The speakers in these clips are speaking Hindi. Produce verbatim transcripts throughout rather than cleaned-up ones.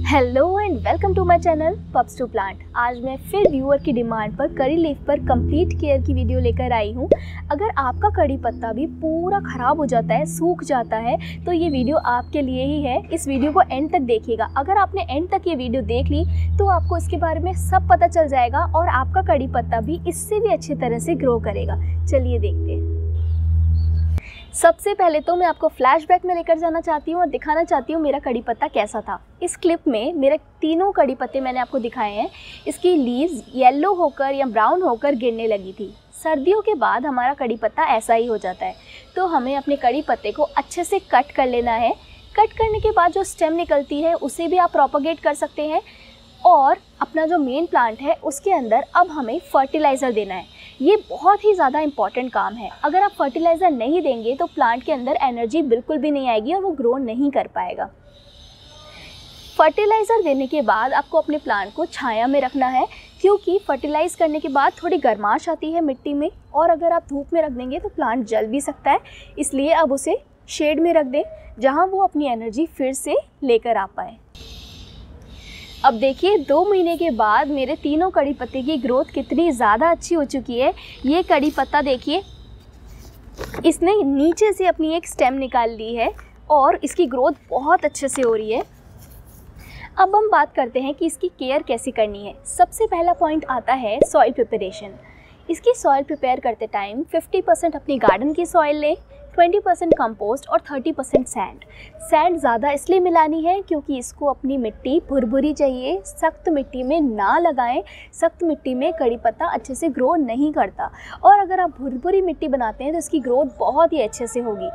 Hello and welcome to my channel pups to plant. आज मैं फिर व्यूअर की डिमांड पर करी लीफ पर कंप्लीट केयर की वीडियो लेकर आई हूँ। अगर आपका कड़ी पत्ता भी पूरा ख़राब हो जाता है, सूख जाता है, तो ये वीडियो आपके लिए ही है। इस वीडियो को एंड तक देखिएगा। अगर आपने एंड तक ये वीडियो देख ली तो आपको इसके बारे में सब पता चल जाएगा और आपका कड़ी पत्ता भी इससे भी अच्छी तरह से ग्रो करेगा। चलिए देखते हैं। सबसे पहले तो मैं आपको फ्लैशबैक में लेकर जाना चाहती हूँ और दिखाना चाहती हूँ मेरा कड़ी पत्ता कैसा था। इस क्लिप में मेरे तीनों कड़ी पत्ते मैंने आपको दिखाए हैं। इसकी लीव्स येलो होकर या ब्राउन होकर गिरने लगी थी। सर्दियों के बाद हमारा कड़ी पत्ता ऐसा ही हो जाता है, तो हमें अपने कड़ी पत्ते को अच्छे से कट कर लेना है। कट करने के बाद जो स्टेम निकलती है उसे भी आप प्रोपोगेट कर सकते हैं और अपना जो मेन प्लांट है उसके अंदर अब हमें फर्टिलाइज़र देना है। ये बहुत ही ज़्यादा इम्पॉर्टेंट काम है। अगर आप फर्टिलाइज़र नहीं देंगे तो प्लांट के अंदर एनर्जी बिल्कुल भी नहीं आएगी और वो ग्रो नहीं कर पाएगा। फर्टिलाइज़र देने के बाद आपको अपने प्लांट को छाया में रखना है, क्योंकि फर्टिलाइज़ करने के बाद थोड़ी गर्माश आती है मिट्टी में और अगर आप धूप में रख देंगे तो प्लांट जल भी सकता है। इसलिए अब उसे शेड में रख दें जहाँ वो अपनी एनर्जी फिर से लेकर आ पाए। अब देखिए, दो महीने के बाद मेरे तीनों कड़ी पत्ते की ग्रोथ कितनी ज़्यादा अच्छी हो चुकी है। ये कड़ी पत्ता देखिए, इसने नीचे से अपनी एक स्टेम निकाल ली है और इसकी ग्रोथ बहुत अच्छे से हो रही है। अब हम बात करते हैं कि इसकी केयर कैसे करनी है। सबसे पहला पॉइंट आता है सॉइल प्रिपरेशन। इसकी सॉइल प्रिपेयर करते टाइम फिफ्टी परसेंट अपनी गार्डन की सॉइल लें, ट्वेंटी परसेंट कंपोस्ट और थर्टी परसेंट सैंड। सैंड ज़्यादा इसलिए मिलानी है क्योंकि इसको अपनी मिट्टी भुरभुरी चाहिए। सख्त मिट्टी में ना लगाएं। सख्त मिट्टी में कड़ी पत्ता अच्छे से ग्रो नहीं करता और अगर आप भुरभुरी मिट्टी बनाते हैं तो इसकी ग्रोथ बहुत ही अच्छे से होगी।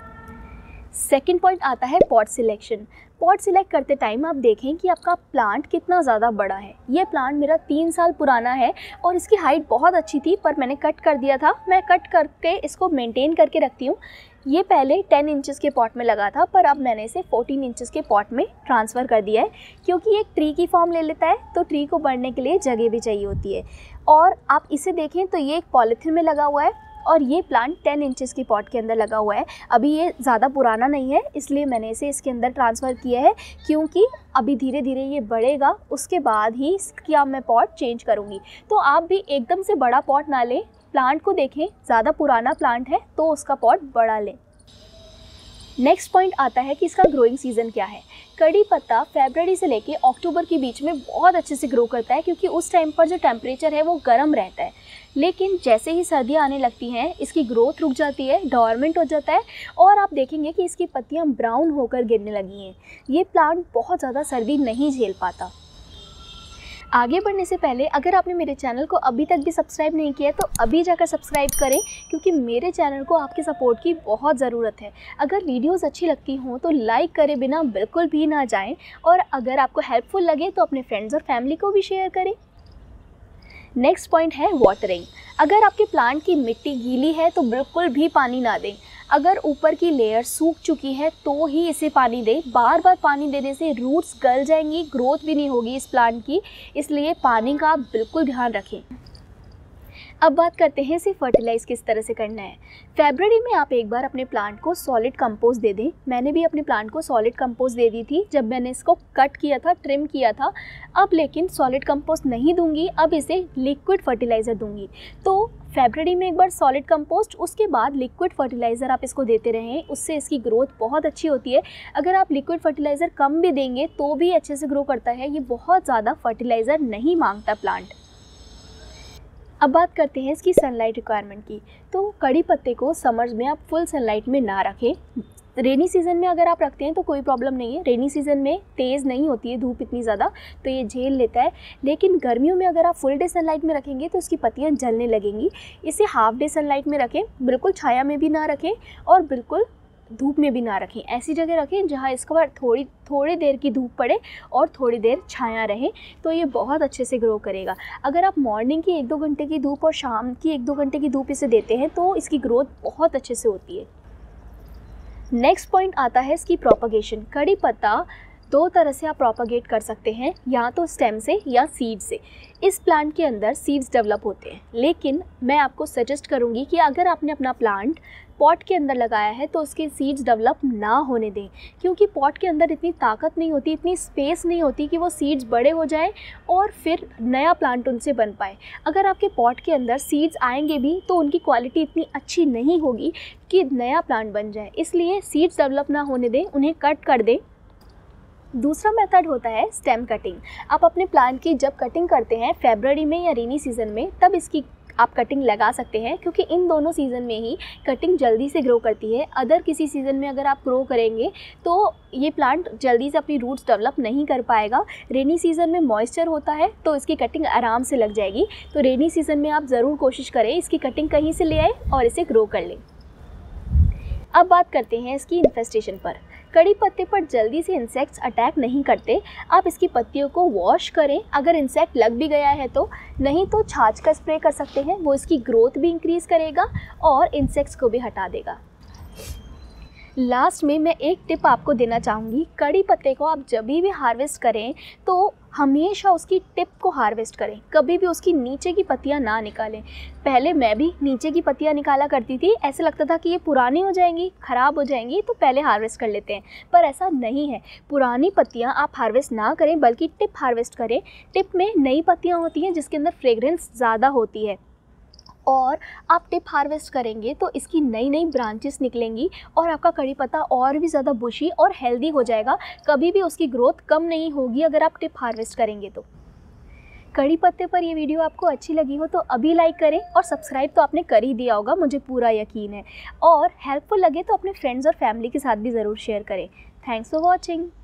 सेकेंड पॉइंट आता है पॉट सिलेक्शन। पॉट सिलेक्ट करते टाइम आप देखें कि आपका प्लांट कितना ज़्यादा बड़ा है। ये प्लांट मेरा तीन साल पुराना है और इसकी हाइट बहुत अच्छी थी, पर मैंने कट कर दिया था। मैं कट करके इसको मेंटेन करके रखती हूँ। ये पहले टेन इंचेस के पॉट में लगा था, पर अब मैंने इसे फोर्टीन इंचेस के पॉट में ट्रांसफ़र कर दिया है, क्योंकि एक ट्री की फॉर्म ले लेता है तो ट्री को बढ़ने के लिए जगह भी चाहिए होती है। और आप इसे देखें तो ये एक पॉलीथीन में लगा हुआ है और ये प्लांट टेन इंचेस की पॉट के अंदर लगा हुआ है। अभी ये ज़्यादा पुराना नहीं है, इसलिए मैंने इसे इसके अंदर ट्रांसफ़र किया है, क्योंकि अभी धीरे धीरे ये बढ़ेगा, उसके बाद ही इसका मैं पॉट चेंज करूँगी। तो आप भी एकदम से बड़ा पॉट ना लें, प्लांट को देखें, ज़्यादा पुराना प्लांट है तो उसका पॉट बड़ा लें। नेक्स्ट पॉइंट आता है कि इसका ग्रोइंग सीज़न क्या है। कड़ी पत्ता फरवरी से लेके अक्टूबर के बीच में बहुत अच्छे से ग्रो करता है, क्योंकि उस टाइम पर जो टेम्परेचर है वो गर्म रहता है। लेकिन जैसे ही सर्दियाँ आने लगती हैं इसकी ग्रोथ रुक जाती है, डॉर्मेंट हो जाता है और आप देखेंगे कि इसकी पत्तियाँ ब्राउन होकर गिरने लगी हैं। ये प्लांट बहुत ज़्यादा सर्दी नहीं झेल पाता। आगे बढ़ने से पहले अगर आपने मेरे चैनल को अभी तक भी सब्सक्राइब नहीं किया तो अभी जाकर सब्सक्राइब करें, क्योंकि मेरे चैनल को आपके सपोर्ट की बहुत ज़रूरत है। अगर वीडियोस अच्छी लगती हों तो लाइक करे बिना बिल्कुल भी ना जाएं और अगर आपको हेल्पफुल लगे तो अपने फ्रेंड्स और फैमिली को भी शेयर करें। नेक्स्ट पॉइंट है वाटरिंग। अगर आपके प्लांट की मिट्टी गीली है तो बिल्कुल भी पानी ना दें। अगर ऊपर की लेयर सूख चुकी है तो ही इसे पानी दें। बार बार पानी देने से रूट्स गल जाएंगी, ग्रोथ भी नहीं होगी इस प्लांट की, इसलिए पानी का आप बिल्कुल ध्यान रखें। अब बात करते हैं इसे फर्टिलाइज़ किस तरह से करना है। फरवरी में आप एक बार अपने प्लांट को सॉलिड कंपोस्ट दे दें। मैंने भी अपने प्लांट को सॉलिड कंपोस्ट दे दी थी जब मैंने इसको कट किया था, ट्रिम किया था। अब लेकिन सॉलिड कंपोस्ट नहीं दूंगी, अब इसे लिक्विड फर्टिलाइज़र दूंगी। तो फरवरी में एक बार सॉलिड कंपोस्ट, उसके बाद लिक्विड फर्टिलाइज़र आप इसको देते रहें, उससे इसकी ग्रोथ बहुत अच्छी होती है। अगर आप लिक्विड फर्टिलाइज़र कम भी देंगे तो भी अच्छे से ग्रो करता है। ये बहुत ज़्यादा फर्टिलाइज़र नहीं मांगता प्लांट। अब बात करते हैं इसकी सनलाइट रिक्वायरमेंट की। तो कड़ी पत्ते को समर्स में आप फुल सनलाइट में ना रखें। रेनी सीज़न में अगर आप रखते हैं तो कोई प्रॉब्लम नहीं है। रेनी सीज़न में तेज़ नहीं होती है धूप इतनी ज़्यादा, तो ये झेल लेता है। लेकिन गर्मियों में अगर आप फुल डे सनलाइट में रखेंगे तो इसकी पत्तियाँ जलने लगेंगी। इसे हाफ डे सनलाइट में रखें, बिल्कुल छाया में भी ना रखें और बिल्कुल धूप में भी ना रखें। ऐसी जगह रखें जहाँ इसके बाद थोड़ी थोड़ी देर की धूप पड़े और थोड़ी देर छाया रहे, तो ये बहुत अच्छे से ग्रो करेगा। अगर आप मॉर्निंग की एक दो घंटे की धूप और शाम की एक दो घंटे की धूप इसे देते हैं तो इसकी ग्रोथ बहुत अच्छे से होती है। नेक्स्ट पॉइंट आता है इसकी प्रोपगेशन। कड़ी पत्ता दो तरह से आप प्रोपगेट कर सकते हैं, या तो स्टेम से या सीड से। इस प्लांट के अंदर सीड्स डेवलप होते हैं, लेकिन मैं आपको सजेस्ट करूंगी कि अगर आपने अपना प्लांट पॉट के अंदर लगाया है तो उसके सीड्स डेवलप ना होने दें, क्योंकि पॉट के अंदर इतनी ताकत नहीं होती, इतनी स्पेस नहीं होती कि वो सीड्स बड़े हो जाएं और फिर नया प्लांट उनसे बन पाए। अगर आपके पॉट के अंदर सीड्स आएंगे भी तो उनकी क्वालिटी इतनी अच्छी नहीं होगी कि नया प्लांट बन जाए, इसलिए सीड्स डेवलप ना होने दें, उन्हें कट कर दें। दूसरा मेथड होता है स्टेम कटिंग। आप अपने प्लांट की जब कटिंग करते हैं फरवरी में या रेनी सीज़न में, तब इसकी आप कटिंग लगा सकते हैं, क्योंकि इन दोनों सीज़न में ही कटिंग जल्दी से ग्रो करती है। अदर किसी सीज़न में अगर आप ग्रो करेंगे तो ये प्लांट जल्दी से अपनी रूट्स डेवलप नहीं कर पाएगा। रेनी सीज़न में मॉइस्चर होता है तो इसकी कटिंग आराम से लग जाएगी। तो रेनी सीज़न में आप ज़रूर कोशिश करें इसकी कटिंग कहीं से ले आए और इसे ग्रो कर लें। अब बात करते हैं इसकी इन्फेस्टेशन पर। कड़ी पत्ते पर जल्दी से इंसेक्ट्स अटैक नहीं करते। आप इसकी पत्तियों को वॉश करें, अगर इंसेक्ट लग भी गया है तो, नहीं तो छाछ का स्प्रे कर सकते हैं, वो इसकी ग्रोथ भी इंक्रीज़ करेगा और इंसेक्ट्स को भी हटा देगा। लास्ट में मैं एक टिप आपको देना चाहूँगी, कड़ी पत्ते को आप जब भी हार्वेस्ट करें तो हमेशा उसकी टिप को हार्वेस्ट करें, कभी भी उसकी नीचे की पत्तियां ना निकालें। पहले मैं भी नीचे की पत्तियां निकाला करती थी, ऐसे लगता था कि ये पुरानी हो जाएंगी, ख़राब हो जाएंगी, तो पहले हार्वेस्ट कर लेते हैं, पर ऐसा नहीं है। पुरानी पत्तियां आप हार्वेस्ट ना करें बल्कि टिप हार्वेस्ट करें। टिप में नई पत्तियाँ होती हैं जिसके अंदर फ्रेगरेंस ज़्यादा होती है, और आप टिप हार्वेस्ट करेंगे तो इसकी नई नई ब्रांचेस निकलेंगी और आपका कड़ी पत्ता और भी ज़्यादा बुशी और हेल्दी हो जाएगा। कभी भी उसकी ग्रोथ कम नहीं होगी अगर आप टिप हार्वेस्ट करेंगे तो। कड़ी पत्ते पर ये वीडियो आपको अच्छी लगी हो तो अभी लाइक करें, और सब्सक्राइब तो आपने कर ही दिया होगा, मुझे पूरा यकीन है। और हेल्पफुल लगे तो अपने फ्रेंड्स और फैमिली के साथ भी ज़रूर शेयर करें। Thanks for watching.